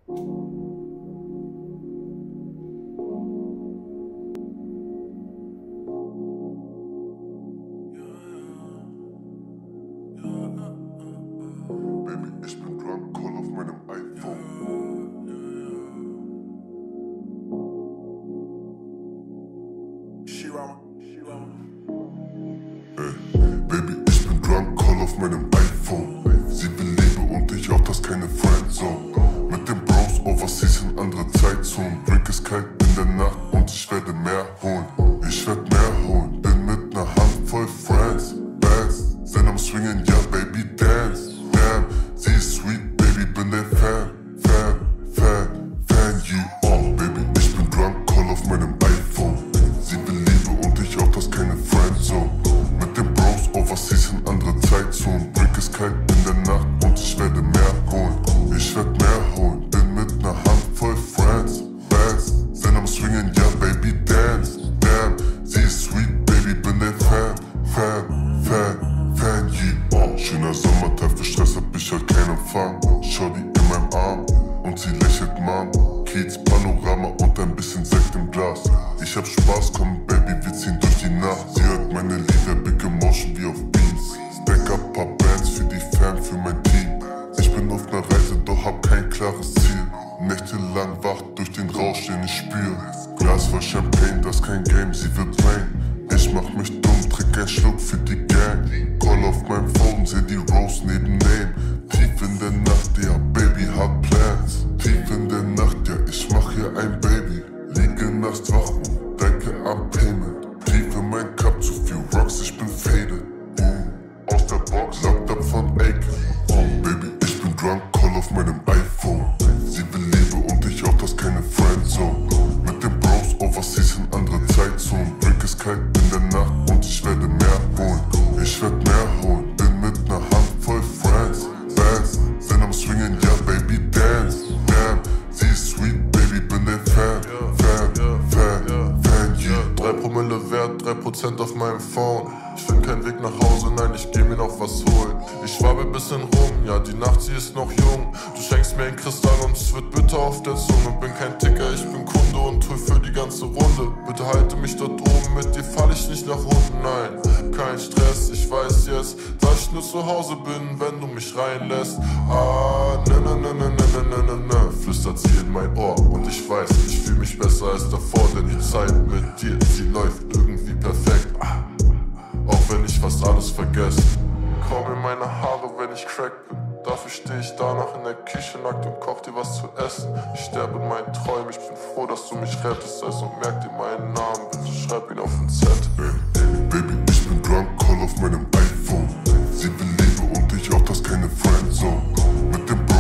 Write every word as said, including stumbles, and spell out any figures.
Baby, ich bin drunk, call auf meinem iPhone. Ey, Baby, ich bin drunk, call auf meinem iPhone. Sie will Liebe und ich auch, das keine Friendzone. Mit den Bros overseas in andere Zeitzonen. Drink ist kalt in der Nacht und ich werde mehr holen. Ich werd mehr holen, bin mit ner Handvoll Friends. Bands sind am Swingen, ja Baby, dance. Damn, sie ist sweet, Baby, bin der Fan. Fan, Fan, Fan, yeah. Oh, Baby, ich bin drunk, call auf meinem iPhone. Sie will Liebe und ich auch, das keine Friendzone. Mit den Bros overseas in andere Zeitzonen. Drink ist kalt in der Nacht und ich werde mehr holen. Ich werd mehr holen, bin mit ner Handvoll Friends. Bands sind am Swingen, ja Baby, dance. Damn, sie ist sweet, Baby, bin der Fan. Fan, Fan, Fan, yeah. Oh, schöner Sommertag, für Stress hab ich halt keinen Empfang. Schau die in meinem Arm und sie lächelt, Mann. Kiez, Panorama und ein bisschen Sekt im Glas. Ich hab Spaß, komm Baby, wir ziehen durch die Nacht. Sie hört meine Lieder, Big Emotion wie auf Beats. Stack up paar Bands für die Fam, für mein Team. Ich bin auf ner Reise, doch hab kein klares Ziel. Nächtelang wach durch den Rausch, den ich spür. Glas voll Champagne, das kein Game, sie wird rain. Ich mach mich dumm, trink ein Schluck für die Gang. Call auf meinem Phone, seh die Rose neben Name. Tief in der Nacht, ja Baby, hab Plans. Tief in der Nacht, ja ich mach hier ein Baby. Liege nachts wach und denke am Payment. Tief in mein Cup, zu viel Rocks, ich bin faded. Uh, aus der Box, locked up von Aiken. Oh Baby, ich bin drunk, call auf meinem iPhone. Sie will Liebe und ich auch, das keine Friendzone. Mit den Bros overseas in andere Zeitzonen. Drink ist kalt in der Nacht und ich werde mehr holen. Ich werd mehr holen, bin mit ner Handvoll Friends. Bands sind am Swingen, ja Baby, dance. Damn, sie ist sweet, Baby, bin der Fan. Fan, Fan, Fan, yeah. Drei Promille wert, drei Prozent auf meinem Phone. Ich find keinen Weg nach Hause, nein, ich geh mir noch was holen. Ich schwabbel bisschen rum, ja, die Nacht, sie ist noch jung. Du schenkst mir ein Kristall und es wird bitter auf der Zunge. Bin kein Ticker, ich bin Kunde und hol für die ganze Runde. Bitte halte mich dort oben, mit dir fall ich nicht nach unten, nein. Kein Stress, ich weiß jetzt, dass ich nur zu Hause bin, wenn du mich reinlässt. Ah, ne, ne, ne, ne, ne, ne, ne, ne, flüstert sie in mein Ohr. Und ich weiß, ich fühl mich besser als davor, denn die Zeit mit dir, sie läuft irgendwie perfekt. Ah. Auch wenn ich fast alles vergesse. Kaum in meine Haare, wenn ich crack bin. Dafür steh ich danach in der Küche nackt und koch dir was zu essen. Ich sterbe in meinen Träumen, ich bin froh, dass du mich rettest. Also merk dir meinen Namen, bitte schreib ihn auf den Zettel. Ey, Baby, ich bin drunk, call auf meinem iPhone. Sie will Liebe und ich auch, das keine Friendzone. Mit dem